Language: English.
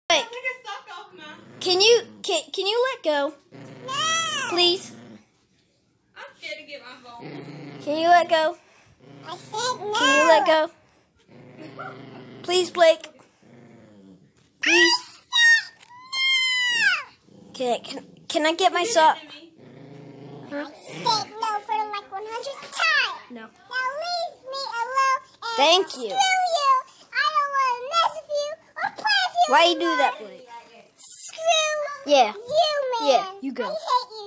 Wait. Can you let go? No. Please. I'm scared to get my phone. Can you let go? I said no. Can you let go? Please, Blake. Please. Can I get my sock? I said no for like 100 times. No. Now leave me alone. And Thank you. Screw you. I don't want to mess with you or play with you. Why you do that, Blake? Screw Yeah. you, man. Yeah, you go. I hate you.